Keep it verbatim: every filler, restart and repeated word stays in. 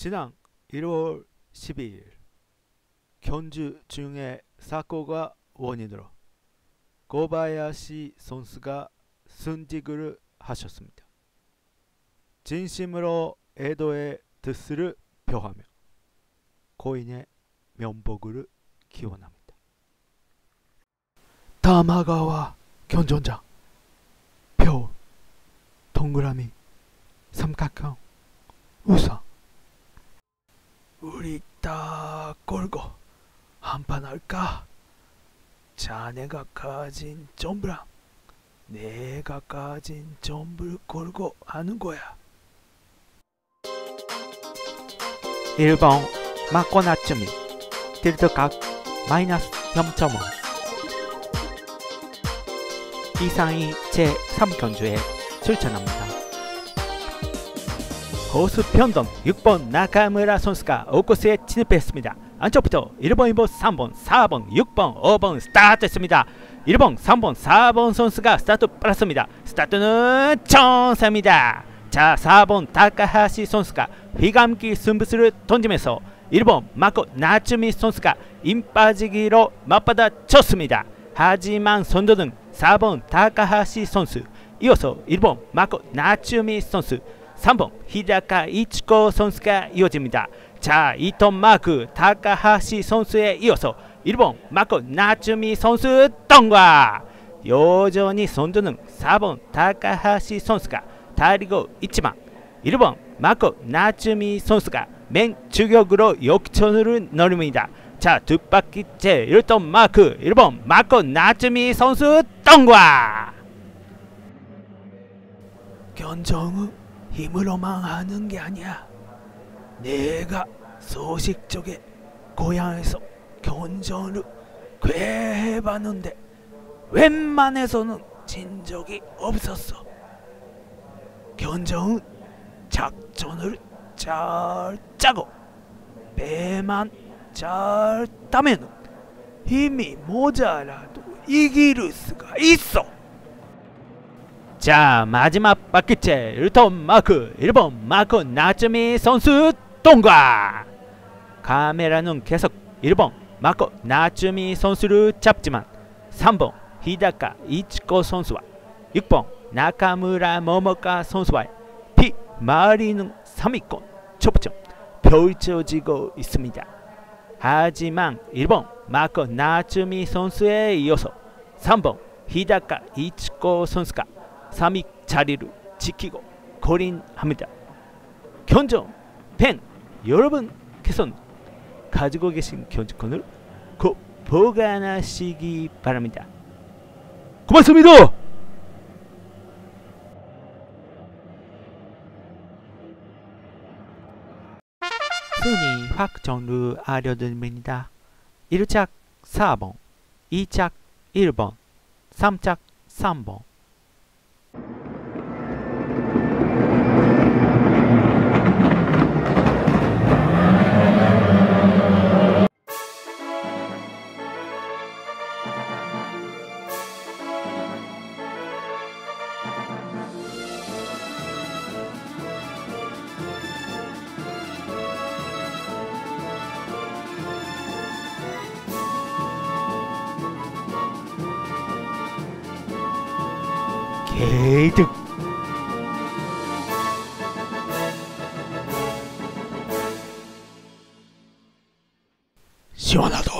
지난 일월 십이일 견주 중에 사고가 원인으로 고바야시 선수가 순직을 하셨습니다. 진심으로 에도에 뜻을 표하며 고인의 명복을 기원합니다. 다마가와 견전장 표 동그라미 삼각형 우상 우리 다 걸고 한판 할까? 자네가 가진 전부랑 내가 가진 전부를 걸고 하는 거야. 일본 마코나츠미 틸트각 마이너스 영 점 오 이상이 제삼 견주에 출전합니다. 호수 편동 육 번 나카무라 선수가 오 코스에 진입했습니다. 안쪽부터 일 번, 이 번, 삼 번, 사 번, 육 번, 오 번 스타트했습니다. 일 번, 삼 번, 사 번 선수가 스타트 빨랐습니다. 스타트는 정사입니다. 자, 사 번 다카하시 선수가 휘감기 승부수를 던지면서 일 번 마코 나츠미 선수가 인빠지기로 맞받아쳤습니다. 하지만 선두는 사 번 다카하시 선수, 이어서 일 번 마코 나츠미 선수, 삼 번 히다카 이치코 선수가 이어집니다. 자, 이 톤 마크 다카하시 선수에 이어서 일 번 마코 나츠미 선수 통과! 여전히 선두는 사 번 다카하시 선수가 달리고 있지만 일 번 마코 나츠미 선수가 맨 추격으로 역전을 노립니다. 자, 두 바퀴째 일 톤 마크 일 번 마코 나츠미 선수 통과! 견정은 힘으로만 하는 게 아니야. 내가 소식 쪽에 고향에서 견정을 괴해봤는데 웬만해서는 진 적이 없었어. 견정은 작전을 잘 짜고 배만 잘 따면 힘이 모자라도 이길 수가 있어. 자, 마지막 바퀴째 일 톤 마크 일 번 마코 나츠미 선수 통과! 카메라는 계속 일 번 마코 나츠미 선수를 잡지만 삼 번 히다카 이치코 선수와 육 번 나카무라 모모카 선수와의 뒷마리는 삼 위권 초점 펼쳐지고 있습니다. 하지만 일 번 마코 나츠미 선수에 이어서 삼 번 히다카 이치코 선수가 삼 위 자리를 지키고 골인합니다. 견정 팬 여러분께서는 가지고 계신 견주권을 꼭 보관하시기 바랍니다. 고맙습니다. 순위 확정을 알려드립니다. 일 짝 사 번, 이 짝 일 번, 삼 짝 삼 번. 개득 시원하다.